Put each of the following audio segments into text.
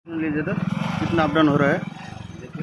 लीजिए तो कितना अप डाउन हो रहा है। देखिए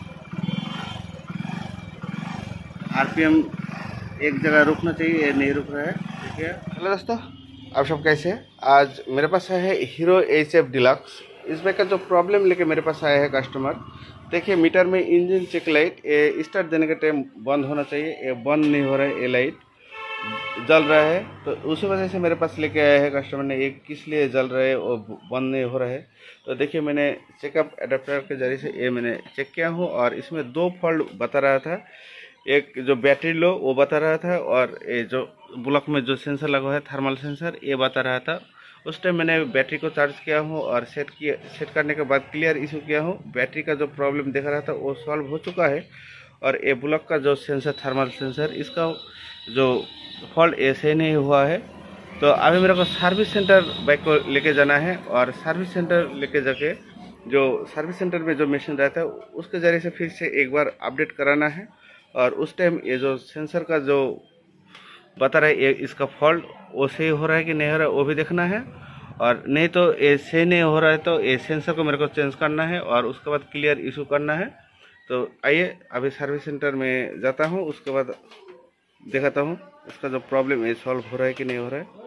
आरपीएम एक जगह रुकना चाहिए, ये नहीं रुक रहा है। देखिए हेलो दोस्तों, आप सब कैसे हैं। आज मेरे पास है हीरो HF डिलक्स। इसमें का जो प्रॉब्लम लेके मेरे पास आया है कस्टमर। देखिए मीटर में इंजन चेक लाइट ये स्टार्ट देने के टाइम बंद होना चाहिए, ये बंद नहीं हो रहा है, ये लाइट जल रहा है। तो उसी वजह से मेरे पास लेके आया है कस्टमर ने, ये किस लिए जल रहा है और बंद नहीं हो रहा है। तो देखिए मैंने चेकअप एडाप्टर के जरिए से ये मैंने चेक किया हूँ और इसमें 2 फॉल्ट बता रहा था। एक जो बैटरी लो वो बता रहा था और ये जो ब्लॉक में जो सेंसर लगा है थर्मल सेंसर ये बता रहा था। उस टाइम मैंने बैटरी को चार्ज किया हूँ और सेट करने के बाद क्लियर इशू किया हूँ। बैटरी का जो प्रॉब्लम दिख रहा था वो सॉल्व हो चुका है। और ये ब्लॉक का जो सेंसर थर्मल सेंसर इसका जो फॉल्ट ऐसे नहीं हुआ है। तो अभी मेरे को सर्विस सेंटर बाइक को लेके जाना है और सर्विस सेंटर लेके जाके जो सर्विस सेंटर में जो मशीन रहता है उसके ज़रिए से फिर से एक बार अपडेट कराना है। और उस टाइम ये जो सेंसर का जो बता रहा है ये इसका फॉल्ट वो सही हो रहा है कि नहीं हो रहा है वो भी देखना है। और नहीं तो ये सही नहीं हो रहा है तो ये सेंसर को मेरे को चेंज करना है और उसके बाद क्लियर इशू करना है। तो आइए अभी सर्विस सेंटर में जाता हूँ, उसके बाद दिखाता हूँ उसका जो प्रॉब्लम है सॉल्व हो रहा है कि नहीं हो रहा है।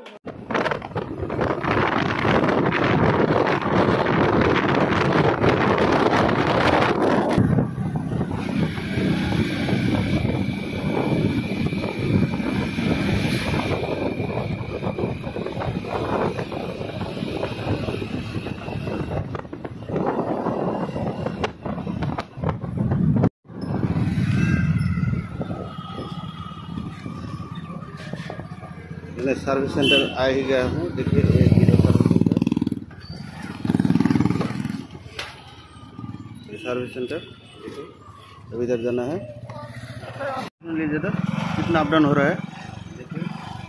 मैं सर्विस सेंटर आ ही गया हूँ। देखिए ये हीरो सर्विस सेंटर, देखिए अभी इधर जाना है। लीजिए तो कितना अप डाउन हो रहा है। देखिए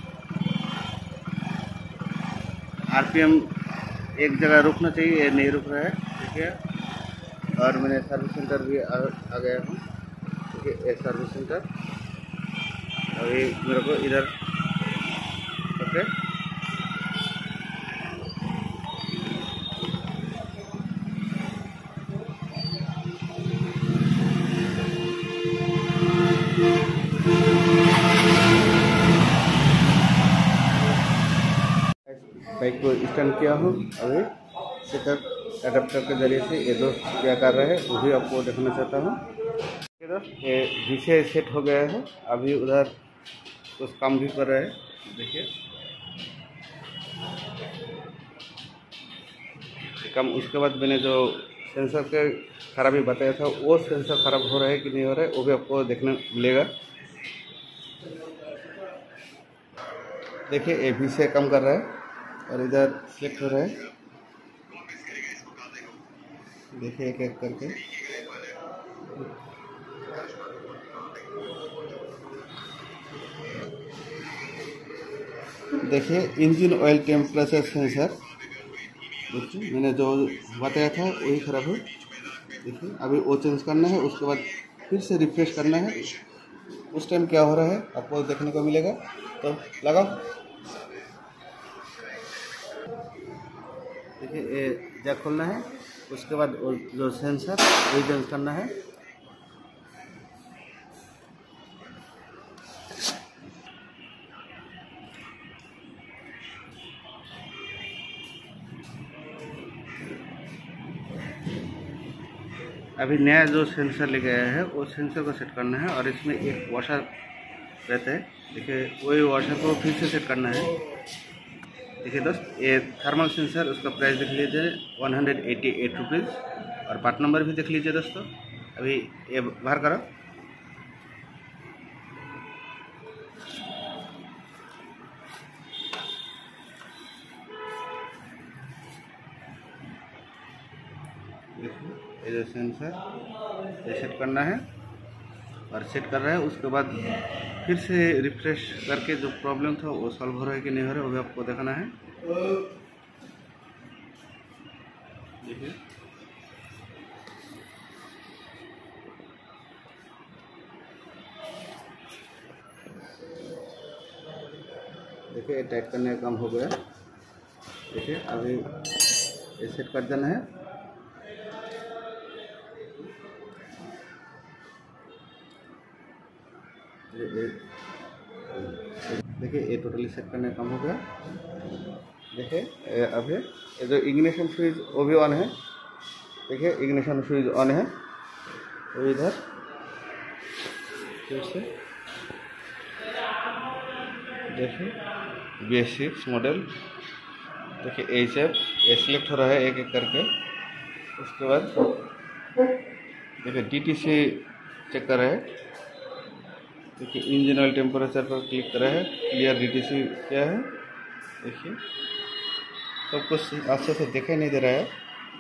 आरपीएम एक जगह रुकना चाहिए, ये नहीं रुक रहा है। देखिए और मैंने सर्विस सेंटर भी आ गया हूँ। देखिए ये सर्विस सेंटर अभी मेरे को इधर ओके। बाइक को स्टैंड किया हूँ। अभी चेकअप एडाप्टर के जरिए से ये दोस्त क्या कर रहे हैं वो भी आपको दिखाना चाहता हूँ। ये पीछे सेट हो गया है, अभी उधर कुछ काम भी कर रहे हैं। देखिए काम उसके बाद मैंने जो सेंसर के खराबी बताया था वो सेंसर खराब हो रहा है कि नहीं हो रहा है वो भी आपको देखने मिलेगा। देखिए ये भी से काम कर रहा है और इधर सिलेक्ट हो रहा है। देखिए एक एक करके देखिए इंजन ऑयल टेम्परेचर सेंसर देखिए मैंने जो बताया था वही खराब है। देखिए अभी वो चेंज करना है, उसके बाद फिर से रिफ्रेश करना है। उस टाइम क्या हो रहा है आपको देखने को मिलेगा। तो लगाओ। देखिए ये जैक खोलना है, उसके बाद जो सेंसर वही चेंज करना है। अभी नया जो सेंसर लेके आया है वो सेंसर को सेट करना है और इसमें एक वॉशर रहता है। देखिए वही वॉशर को फिर से सेट करना है। देखिए दोस्त ये थर्मल सेंसर उसका प्राइस देख लीजिए 188 रुपीज़ और पार्ट नंबर भी देख लीजिए दोस्तों। अभी ये बाहर करो। ये जो सेंसर ये सेट करना है और सेट कर रहा है, उसके बाद फिर से रिफ्रेश करके जो प्रॉब्लम था वो सॉल्व हो रहा है कि नहीं हो रहा है वो भी आपको दिखाना है। देखिए देखिए टाइट करने का काम हो गया। देखिए अभी ये सेट कर देना है देखिए ये टोटली सेट करने का काम हो गया। देखिए अभी ये जो इग्निशन स्विच वो भी ऑन है। देखिए इग्निशन स्विच ऑन है। तो इधर फिर से देखिए BS6 मॉडल। देखिए HF ये सिलेक्ट हो रहा है एक एक करके। उसके बाद देखिए DTC चेक कर रहे हैं। देखिए इंजन ऑयल टेम्परेचर पर क्लिक कर रहे हैं। क्लियर DTC क्या है देखिए, सब कुछ अच्छे से दिखाई नहीं दे रहा है।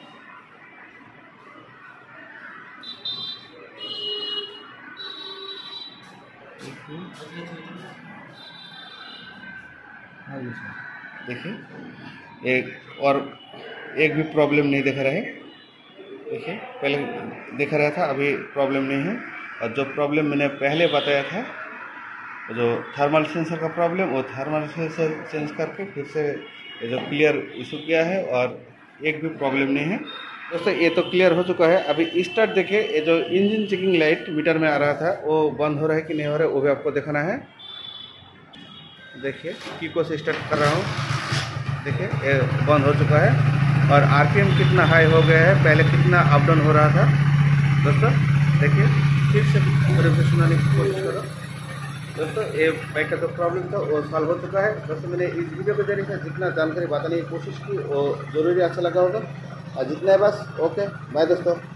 देखिए एक भी प्रॉब्लम नहीं दिखा रहा है। देखिए पहले दिखा रहा था, अभी प्रॉब्लम नहीं है। और जो प्रॉब्लम मैंने पहले बताया था, जो थर्मल सेंसर का प्रॉब्लम, वो थर्मल सेंसर चेंज करके फिर से जो क्लियर इशू किया है और एक भी प्रॉब्लम नहीं है। दोस्तों ये तो क्लियर हो चुका है। अभी स्टार्ट देखिए, ये जो इंजन चेकिंग लाइट मीटर में आ रहा था वो बंद हो रहा है कि नहीं हो रहा है वो भी आपको दिखाना है। देखिए कीको से स्टार्ट कर रहा हूँ। देखिए ये बंद हो चुका है और RPM कितना हाई हो गया है, पहले कितना अप डाउन हो रहा था। दोस्तों देखिए फिर से पूरे सुनाने की कोशिश करो। दोस्तों ये बाइक का जो प्रॉब्लम था वो सॉल्व हो चुका है। दोस्तों मैंने इस वीडियो के जरिए से जितना जानकारी बताने की कोशिश की वो ज़रूरी अच्छा लगा होगा। और जितना है बस ओके बाय दोस्तों।